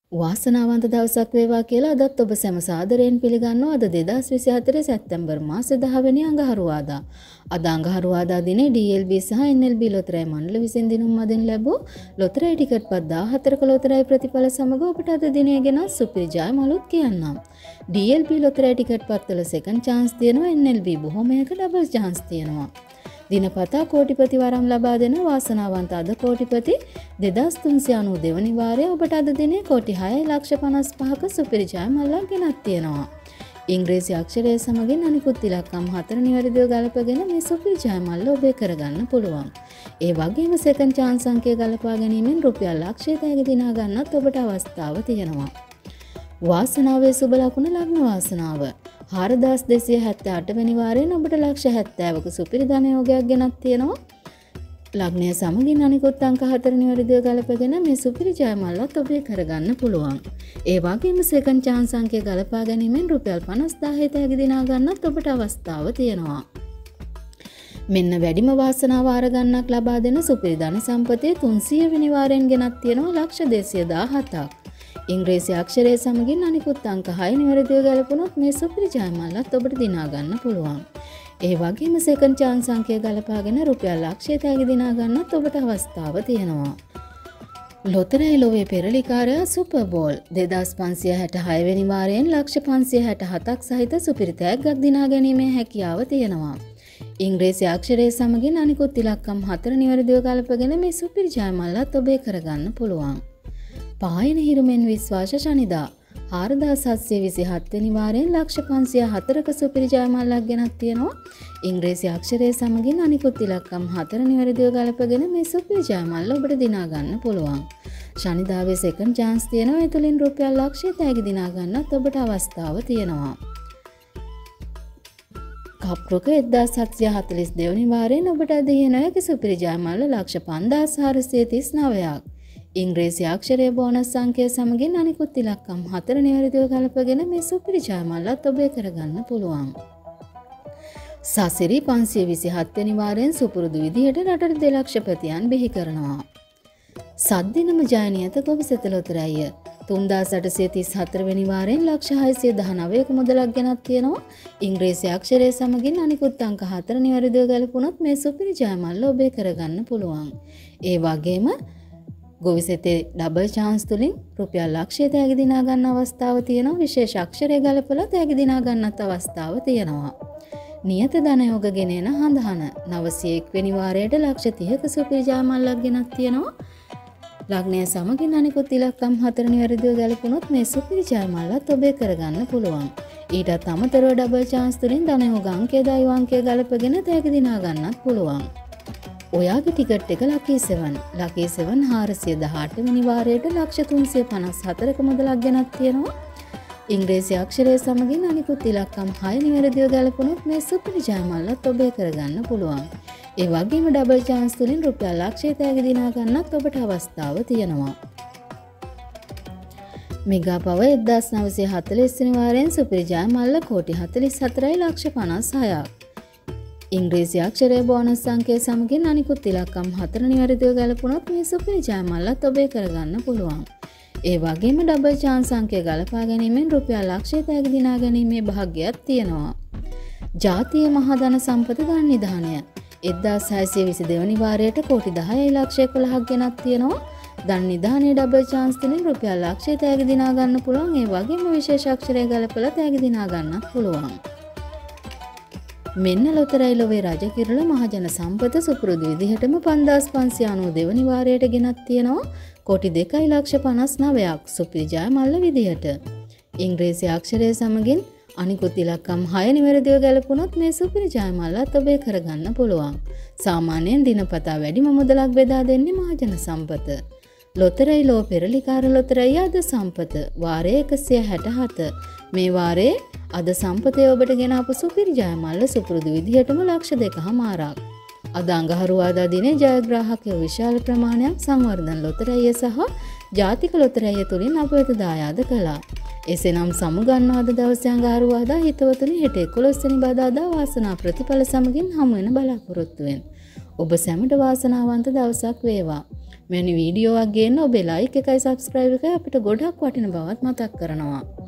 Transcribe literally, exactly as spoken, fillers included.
වාසනාවන්ත දවසක් වේවා කියලා අදත් ඔබ සැම සාදරයෙන් පිළිගන්නවා. අද දෙදාස් විසිහතර සැප්තැම්බර් මාසේ දහ වෙනි අඟහරුවාදා. අද අඟහරුවාදා දිනේ ඩී එල් බී සහ එන් එල් බී ලොතරැයි මණ්ඩල විසින් දිනුම් මදින් ලැබූ ලොතරැයි ටිකට් පත් දාහතරක ලොතරැයි ප්‍රතිඵල සමග ඔබට අද දිනේ ගෙනත් සුපිරි ජයමලුත් කියන්නම්. ඩී එල් බී ලොතරැයි ටිකට් පත්වල සෙකන්ඩ් chance තියෙනවා. එන් එල් බී බොහොමයක ඩබල් chance තියෙනවා. දිනපතා කෝටිපති වරම් ලබා දෙන වාසනාවන්ත අද කෝටිපති දෙදාස් තුන්සිය අනූ දෙවනි වාරය ඔබට අද දිනේ කෝටි හයයි ලක්ෂ පනස් පහක සුපිරි ජයමල්ලක් ගෙනත් තියෙනවා. ඉංග්‍රීසි අක්ෂරය සමගින් අනිකුත් ඉලක්කම් හතර නිවැරදිව ගලපගෙන මේ සුපිරි ජයමල්ල ඔබේ කරගන්න පුළුවන්. ඒ වගේම සෙකන්ඩ් chance අංකය ගලපා ගැනීමෙන් රුපියල් ලක්ෂය තෑගි දිනා ගන්නත් ඔබට අවස්ථාව තියෙනවා. වාසනාවේ සුබ ලකුණ ලග්න වාසනාව. හාරදාස් දෙසිය හැත්තෑ අට වෙනි වාරයෙන් ඔබට ලක්ෂ හැත්තෑවක සුපිරි ධනයෝගයක් ගෙනත් තියෙනවා. ලග්නය සමගින් අනිකුත් අංක හතර නිවැරදිව ගලපගෙන මේ සුපිරි ජයමල්ලත් ඔබේ කරගන්න පුළුවන්. ඒ වගේම සෙකන්ඩ් chance අංකය ගලපා ගැනීමෙන් රුපියල් පනස් දාහය තෑගි දිනා ගන්නත් ඔබට අවස්ථාව තියෙනවා. මෙන්න වැඩිම වාසනාව වාර ගණනක් ලබා දෙන සුපිරි ධන සම්පතේ තුන්සිය වෙනි වාරයෙන් ගෙනත් තියෙනවා ලක්ෂ දෙසිය දාහතක්. ඉංග්‍රීසි අක්ෂරය සමගින් අනිකුත් අංක හය නිවැරදිව ගලපුණොත් මේ සුපිරි ජයමල්ලත් ඔබට දිනා ගන්න පුළුවන්. ඒ වගේම සෙකන්ඩ් chance අංකය ගලපාගෙන රුපියල් ලක්ෂය තෑගි දිනා ගන්නත් ඔබට අවස්ථාව තියෙනවා. ලොතරැයි ලොවේ පෙරලිකාරයා සුපර් බෝල් දෙදාස් පන්සිය හැටහය වෙනි වාරයෙන් ලක්ෂ පන්සිය හැටහතක් සහිත සුපිරි තෑග්ගක් දිනා ගැනීමේ හැකියාව තියෙනවා. ඉංග්‍රීසි අක්ෂරය සමගින් අනිකුත් ඉලක්කම් හතර නිවැරදිව ගලපගෙන මේ සුපිරි ජයමල්ලත් ඔබේ කරගන්න පුළුවන්. පායන හිරුමෙන් විශ්වාස ශනිදා හාරදාස් හත්සිය විසිහත් වෙනි වාරයෙන් ලක්ෂ පන්සිය හතරක සුපිරි ජයමල්ලක් ගෙනත් තියෙනවා. ඉංග්‍රීසි අක්ෂරය සමගින් අනිකුත් ඉලක්කම් හතර නිවැරදිව ගලපගෙන මේ සුපිරි ජයමල්ල ඔබට දිනා ගන්න පුළුවන්. ශනිදාවේ සෙකන්ඩ් chance තියෙනවා. ඒ තුලින් රුපියල් ලක්ෂය තෑගි දිනා ගන්නත් ඔබට අවස්ථාව තියෙනවා. කප්රුක එක්දාස් හත්සිය හතළිස් දෙක වෙනි වාරයෙන් ඔබට අද ඉහළක සුපිරි ජයමල්ල ලක්ෂ පන්දාස් හාරසිය තිස් නවයක්. ඉංග්‍රීසි අක්ෂරය බෝනස් අංකය සමගින් අනිකුත් ඉලක්කම් හතර නිවැරදිව ගලපගෙන මේ සුපිරි ජයමල්ලත් ඔබේ කරගන්න පුළුවන්. සසිරි පන්සිය විසිහත් වෙනි වාරයෙන් සුපුරුදු විදිහට රටට දෙලක්ෂපතියන් බිහි කරනවා. සද්දිනම ජයනියත ගොවිසෙත ලොතරැයිය තුන්දාස් අටසිය තිස් හතර වෙනි වාරයෙන් ලක්ෂ හයසිය දහනවයක මුදලක් ගෙනත් තියෙනවා. ඉංග්‍රීසි අක්ෂරය සමගින් අනිකුත් අංක හතර නිවැරදිව ගලපුණොත් මේ සුපිරි ජයමල්ල ඔබේ කරගන්න පුළුවන්. ඒ වගේම ගොවිසෙතේ ඩබල් chance තුලින් රුපියල් ලක්ෂය තෑගි දිනා ගන්න අවස්ථාව තියෙනවා. විශේෂ අක්ෂරය ගලපලා තෑගි දිනා ගන්නත් අවස්ථාව තියෙනවා. නියත ධනයෝග ගෙන එන හඳහන නවසිය එක් වෙනි වාරයට ලක්ෂ තිහක සුපිරි ජයමල්ලක් ගෙනත් තියෙනවා. ලග්නය සමගින් අනිකුත් ඉලක්කම් හතර නිවැරදිව ගලපුණොත් මේ සුපිරි ජයමල්ලත් ඔබේ කරගන්න පුළුවන්. ඊටත් අමතරව ඩබල් chance තුලින් ධනයෝග අංකය දෛව අංකය ගලපගෙන තෑගි දිනා ගන්නත් පුළුවන්. ඔයාගේ ටිකට් එක ලකී සෙවන් ලකී සෙවන් හාරසිය දහඅට වෙනි වාරයට ලක්ෂ තුන්සිය පනස් හතරක මුදලක් ගෙනත් තියෙනවා. ඉංග්‍රීසි අක්ෂරය සමගින් අනිකුත් ඉලක්කම් හය නිවැරදිව ගලපුණොත් මේ සුපිරි ජයමල්ලත් ඔබේ කරගන්න පුළුවන්. ඒ වගේම ඩබල් chance තුලින් රුපියල් ලක්ෂය තෑගි දිනා ගන්නත් ඔබට අවස්ථාව තියෙනවා. මෙගා පව එක්දාස් නවසිය හතළිස් වෙනි වාරයෙන් සුපිරි ජයමල්ල කෝටි හතළිස් හතරයි ලක්ෂ පනස් හයක්. ඉංග්‍රීසි අක්ෂරය බෝනස් අංකය සමගින් අනිකුත් ඉලක්කම් හතර නිවැරදිව ගලපුණොත් මේ සුපිරි ජයමල්ලත් ඔබේ කරගන්න පුළුවන්. ඒ වගේම ඩබල් chance අංකය ගලපා ගැනීමෙන් රුපියල් ලක්ෂය තෑගි දිනා ගැනීමේ භාග්‍යයක් තියෙනවා. ජාතිය මහා ධන සම්පත ධන නිධානය එක්දාස් හයසිය විසි දෙක වෙනි වාරයට කෝටි දහයයි ලක්ෂ එකොළහක් ගෙනත් තියෙනවා. ධන නිධානයේ ඩබල් chance තුලින් රුපියල් ලක්ෂය තෑගි දිනා ගන්න පුළුවන්. ඒ වගේම විශේෂ අක්ෂරය ගලපලා තෑගි දිනා ගන්නත් පුළුවන්. මෙන්න ලොතරැයි ලොවේ රජ කිරුළ මහජන සම්පත සුපුරුදු විදිහටම පන්දාස් පන්සිය අනූ දෙවනි වාරයට ගෙනත් තියෙනවා. කෝටි දෙකයි ලක්ෂ පනස් නවයක් සුපිරි ජයමල්ල විදිහට. ඉංග්‍රීසි අක්ෂරය සමගින් අනිකුත් ඉලක්කම් හය නිවැරදිව ගලපුණොත් මේ සුපිරි ජයමල්ලත් ඔබේ කරගන්න පුළුවන්. සාමාන්‍යයෙන් දිනපතා වැඩිම මුදලක් බෙදා දෙන්නේ මහජන සම්පත. ලොතරැයි ලෝ පෙරලිකාර ලොතරැයි අද සම්පත වාරය එකසිය හැටහත. මේ වාරයේ අද සම්පතේ ඔබට ගෙන අප සුපිරි ජයමල්ල සුපුරුදු විදිහටම ලක්ෂ දෙකහමාරක්. අද අඟහරුවාදා දිනේ ජයග්‍රාහකයෝ විශාල ප්‍රමාණයක් සංවර්ධන ලොතරැයිය සහ ජාතික ලොතරැයිය තුලින් අප වෙත දායාද කළා. එසේනම් සමුගන්නා අද දවසේ අඟහරුවාදා හිතවතුනි හෙට එකොළොස් වෙනි බදාදා වාසනා ප්‍රතිඵල සමගින් හමු වෙන බලාපොරොත්තු වෙන්න. ඔබ සැමට වාසනාවන්ත දවසක් වේවා. මෙවැනි වීඩියෝවක් ගේන්න ඔබේ ලයික් එකයි සබ්ස්ක්‍රයිබ් එකයි අපිට ගොඩක් වටින බවත් මතක් කරනවා.